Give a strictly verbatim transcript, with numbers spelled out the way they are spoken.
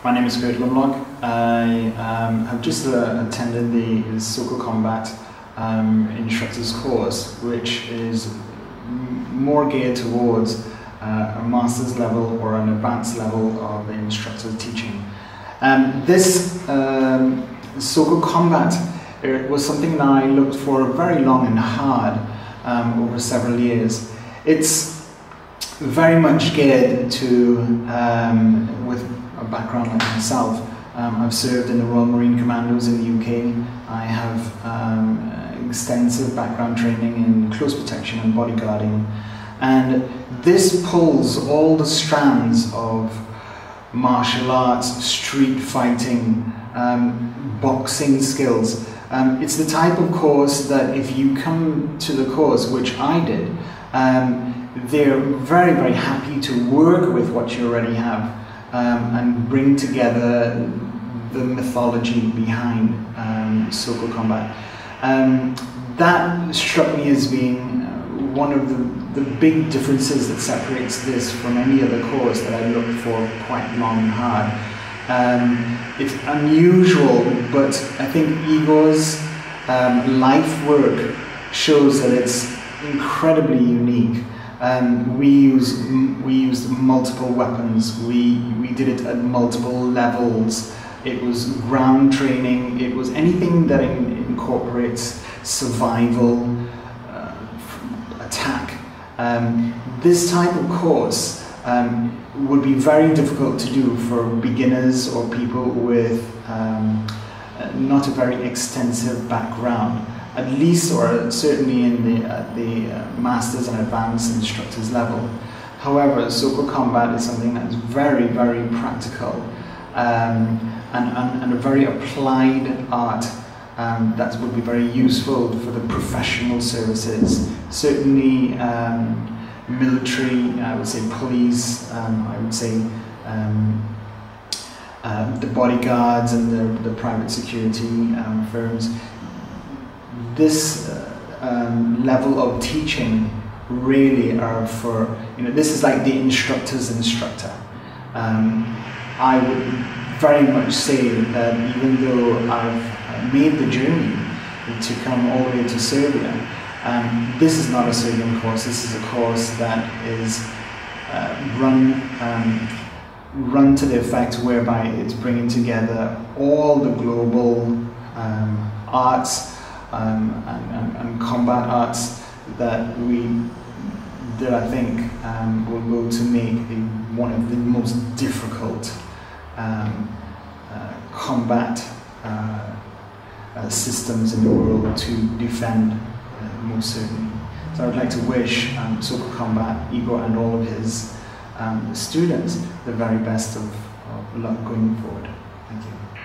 My name is Kurt Lumlock. I um, have just uh, attended the Soko Combat um, Instructor's course, which is more geared towards uh, a master's level or an advanced level of instructor teaching. Um, this um, Soko Combat it was something that I looked for very long and hard um, over several years. It's very much geared to, um, with a background like myself, um, I've served in the Royal Marine Commandos in the U K. I have um, extensive background training in close protection and bodyguarding, and this pulls all the strands of martial arts, street fighting, um, boxing skills. Um, it's the type of course that if you come to the course, which I did, um, they're very, very happy to work with what you already have um, and bring together the mythology behind um, Soko Combat. Um, that struck me as being one of the, the big differences that separates this from any other course that I looked for quite long and hard. Um, it's unusual, but I think Igor's um, life work shows that it's incredibly unique. Um, we use we used multiple weapons. We we did it at multiple levels. It was ground training. It was anything that in, incorporates survival, uh, attack. Um, this type of course Um, would be very difficult to do for beginners or people with um, not a very extensive background, at least or certainly in the, uh, the uh, Masters and Advanced Instructors level. However, Soko Combat is something that's very, very practical um, and, and, and a very applied art um, that would be very useful for the professional services. Certainly, um, military, I would say police, um, I would say um, uh, the bodyguards and the, the private security um, firms. This uh, um, level of teaching really are for, you know, this is like the instructor's instructor. Um, I would very much say that even though I've made the journey to come all the way to Serbia, Um, this is not a Serbian course. This is a course that is uh, run um, run to the effect whereby it's bringing together all the global um, arts um, and, and, and combat arts that we that I think um, will go to make a, one of the most difficult um, uh, combat uh, uh, systems in the world to defend. Uh, most certainly. So I would like to wish um, Soko Combat, Igor and all of his um, students the very best of, of luck going forward. Thank you.